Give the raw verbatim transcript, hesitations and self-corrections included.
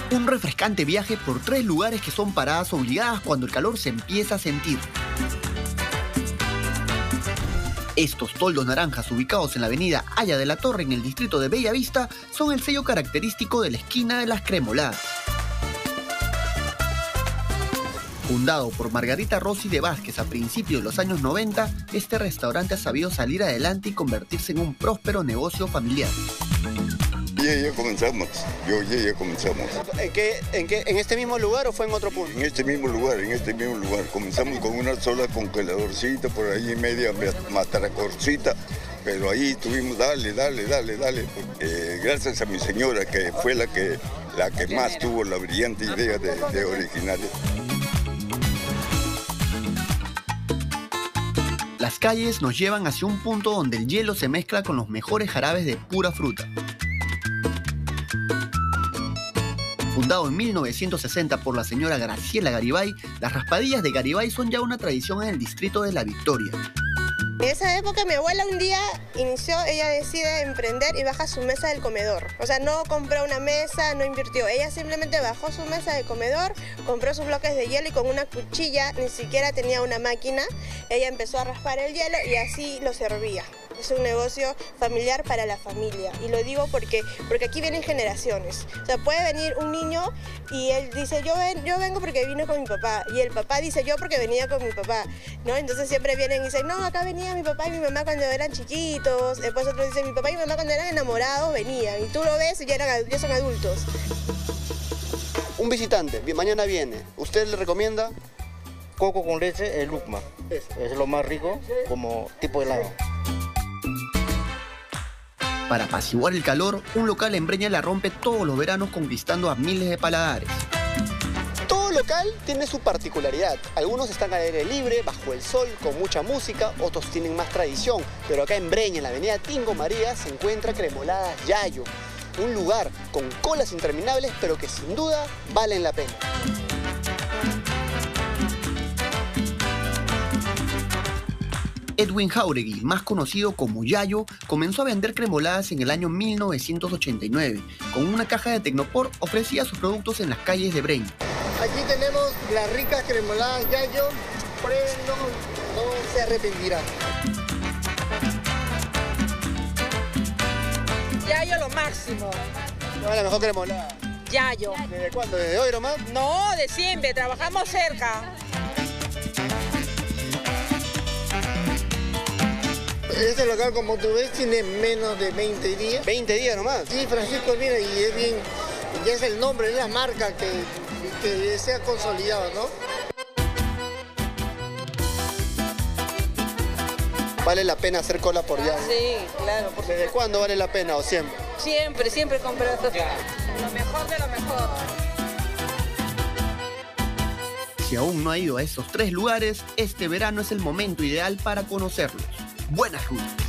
Un refrescante viaje por tres lugares que son paradas obligadas cuando el calor se empieza a sentir. Estos toldos naranjas ubicados en la avenida Haya de la Torre en el distrito de Bellavista son el sello característico de la esquina de las cremoladas. Fundado por Margarita Rossi de Vázquez a principios de los años noventa, este restaurante ha sabido salir adelante y convertirse en un próspero negocio familiar. Ya, ya comenzamos, yo ya, ya comenzamos. ¿En qué, en qué, en este mismo lugar o fue en otro punto? En este mismo lugar, en este mismo lugar. Comenzamos con una sola congeladorcita, por ahí media matracorcita, pero ahí estuvimos, dale, dale, dale, dale. Eh, gracias a mi señora, que fue la que, la que más tuvo la brillante idea de, de originales. Las calles nos llevan hacia un punto donde el hielo se mezcla con los mejores jarabes de pura fruta. Fundado en mil novecientos sesenta por la señora Graciela Garibay, las raspadillas de Garibay son ya una tradición en el distrito de La Victoria. En esa época mi abuela un día inició, ella decide emprender y baja su mesa del comedor. O sea, no compró una mesa, no invirtió. Ella simplemente bajó su mesa del comedor, compró sus bloques de hielo y con una cuchilla, ni siquiera tenía una máquina, ella empezó a raspar el hielo y así lo servía. Es un negocio familiar para la familia. Y lo digo porque, porque aquí vienen generaciones. O sea, puede venir un niño y él dice, yo, ven, yo vengo porque vine con mi papá. Y el papá dice, yo porque venía con mi papá, ¿no? Entonces siempre vienen y dicen, no, acá venía mi papá y mi mamá cuando eran chiquitos. Después otros dicen, mi papá y mi mamá cuando eran enamorados venían. Y tú lo ves y ya, eran, ya son adultos. Un visitante, mañana viene. ¿Usted le recomienda? Coco con leche, el lucma. Es lo más rico, como tipo helado. Para apaciguar el calor, un local en Breña la rompe todos los veranos conquistando a miles de paladares. Todo local tiene su particularidad. Algunos están al aire libre, bajo el sol, con mucha música, otros tienen más tradición. Pero acá en Breña, en la avenida Tingo María, se encuentra Cremoladas Yayo. Un lugar con colas interminables, pero que sin duda valen la pena. Edwin Jauregui, más conocido como Yayo, comenzó a vender cremoladas en el año mil novecientos ochenta y nueve. Con una caja de Tecnopor ofrecía sus productos en las calles de Breña. Aquí tenemos las ricas cremoladas Yayo. Pruébenlo, no se arrepentirán. Yayo lo máximo. ¿Cuál es la mejor cremolada? Yayo. ¿Desde cuándo? ¿Desde hoy nomás? No, de siempre, trabajamos cerca. Este local, como tú ves, tiene menos de veinte días. ¿veinte días nomás? Sí, Francisco, mira, y es bien, ya es el nombre, es la marca que, que se ha consolidado, ¿no? ¿Vale la pena hacer cola por Yayo? Sí, claro. Por ¿Desde cuándo vale la pena o siempre? Siempre, siempre compro esto. Lo mejor de lo mejor. Si aún no ha ido a esos tres lugares, este verano es el momento ideal para conocerlos. Buenas rutas.